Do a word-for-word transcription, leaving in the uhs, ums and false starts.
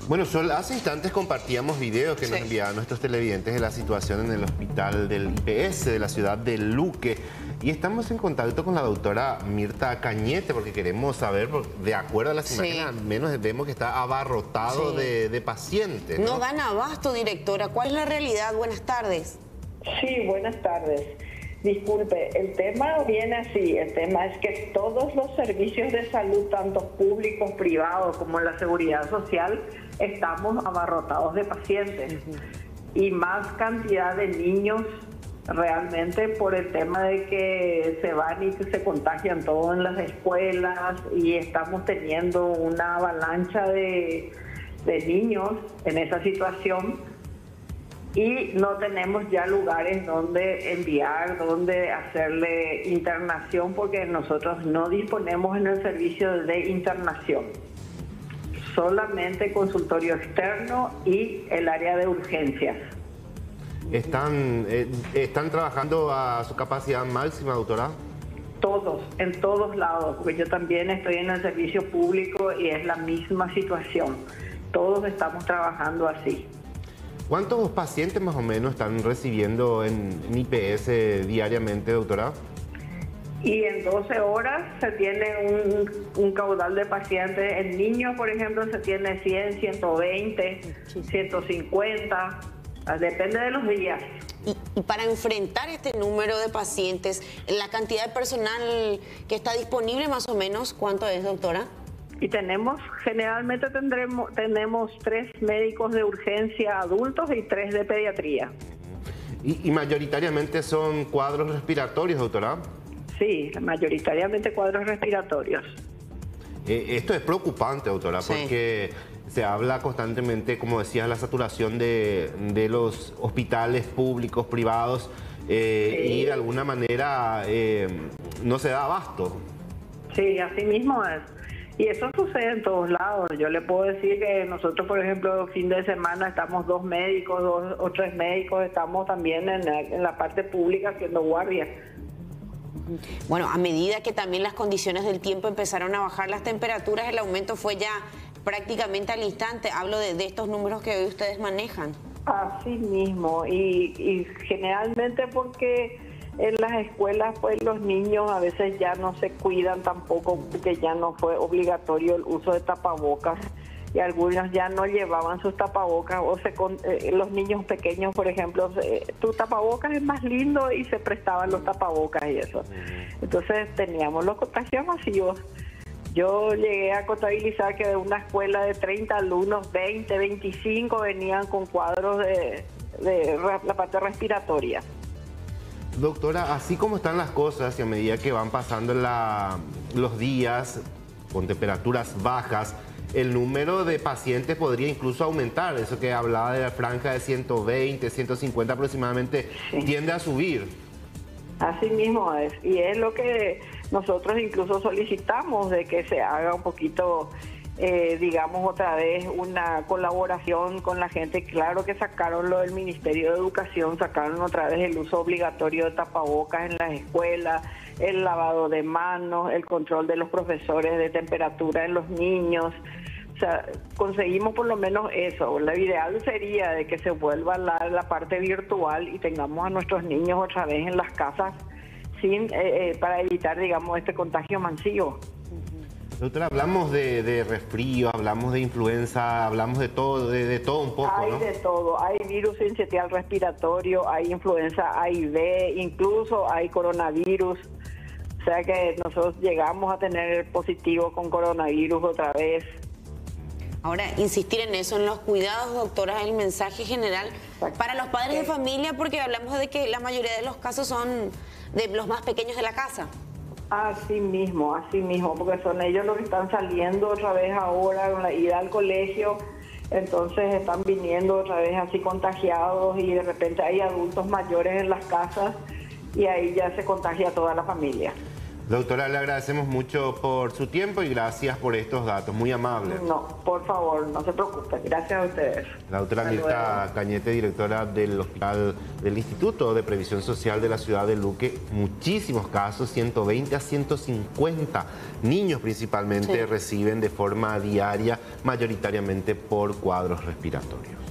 Bueno, Sol, hace instantes compartíamos videos que sí. nos enviaban nuestros televidentes de la situación en el hospital del I P S de la ciudad de Luque. Y estamos en contacto con la doctora Mirta Cañete porque queremos saber, de acuerdo a las imágenes, sí. al menos vemos que está abarrotado sí. de, de pacientes. ¿no? no dan abasto, directora. ¿Cuál es la realidad? Buenas tardes. Sí, buenas tardes. Disculpe, el tema viene así, el tema es que todos los servicios de salud, tanto públicos, privados, como la seguridad social, estamos abarrotados de pacientes. Uh-huh. Y más cantidad de niños realmente por el tema de que se van y que se contagian todos en las escuelas y estamos teniendo una avalancha de, de niños en esa situación. Y no tenemos ya lugares donde enviar, donde hacerle internación, porque nosotros no disponemos en el servicio de internación. Solamente consultorio externo y el área de urgencias. ¿Están, eh, ¿están trabajando a su capacidad máxima, doctora? Todos, en todos lados, porque yo también estoy en el servicio público y es la misma situación. Todos estamos trabajando así. ¿Cuántos pacientes más o menos están recibiendo en, en I P S diariamente, doctora? Y en doce horas se tiene un, un caudal de pacientes. En niños, por ejemplo, se tiene cien, ciento veinte, ciento cincuenta, depende de los días. Y, y para enfrentar este número de pacientes, la cantidad de personal que está disponible más o menos, ¿cuánto es, doctora? Y tenemos, generalmente tendremos, tenemos tres médicos de urgencia adultos y tres de pediatría. ¿Y, y mayoritariamente son cuadros respiratorios, doctora? Sí, mayoritariamente cuadros respiratorios. Eh, esto es preocupante, doctora, sí. porque se habla constantemente, como decías, la saturación de, de los hospitales públicos, privados, eh, sí. y de alguna manera eh, no se da abasto. Sí, así mismo es. Y eso sucede en todos lados. Yo le puedo decir que nosotros, por ejemplo, fin de semana estamos dos médicos, dos o tres médicos, estamos también en la, en la parte pública haciendo guardia. Bueno, a medida que también las condiciones del tiempo empezaron a bajar las temperaturas, el aumento fue ya prácticamente al instante. Hablo de, de estos números que hoy ustedes manejan. Así mismo, y, y generalmente porque en las escuelas pues los niños a veces ya no se cuidan tampoco, porque ya no fue obligatorio el uso de tapabocas y algunos ya no llevaban sus tapabocas, o se, eh, los niños pequeños, por ejemplo, eh, tu tapabocas es más lindo, y se prestaban los tapabocas y eso. Entonces teníamos los contagios masivos. Yo llegué a contabilizar que de una escuela de treinta alumnos, veinte, veinticinco venían con cuadros de, de la parte respiratoria. Doctora, así como están las cosas y a medida que van pasando la, los días con temperaturas bajas, el número de pacientes podría incluso aumentar. Eso que hablaba de la franja de ciento veinte, ciento cincuenta aproximadamente, sí. tiende a subir. Así mismo es, y es lo que nosotros incluso solicitamos, de que se haga un poquito, eh, digamos otra vez, una colaboración con la gente. Claro que sacaron lo del Ministerio de Educación, sacaron otra vez el uso obligatorio de tapabocas en las escuelas, el lavado de manos, el control de los profesores de temperatura en los niños. O sea, conseguimos por lo menos eso. Lo ideal sería de que se vuelva la, la parte virtual y tengamos a nuestros niños otra vez en las casas sin eh, eh, para evitar, digamos, este contagio masivo. Doctora, hablamos de, de resfrío, hablamos de influenza, hablamos de todo, de, de todo un poco, Hay ¿no? de todo. Hay virus sincitial respiratorio, hay influenza A y B, incluso hay coronavirus. O sea que nosotros llegamos a tener positivo con coronavirus otra vez. Ahora, insistir en eso, en los cuidados, doctora, el mensaje general para los padres de familia, porque hablamos de que la mayoría de los casos son de los más pequeños de la casa. Así mismo, así mismo, porque son ellos los que están saliendo otra vez ahora con la ida al colegio, entonces están viniendo otra vez así contagiados, y de repente hay adultos mayores en las casas y ahí ya se contagia toda la familia. Doctora, le agradecemos mucho por su tiempo y gracias por estos datos, muy amables. No, por favor, no se preocupen. Gracias a ustedes. La doctora Hasta Mirta luego. Cañete, directora del Hospital del Instituto de Previsión Social de la ciudad de Luque. Muchísimos casos, ciento veinte a ciento cincuenta niños principalmente, Sí. reciben de forma diaria, mayoritariamente por cuadros respiratorios.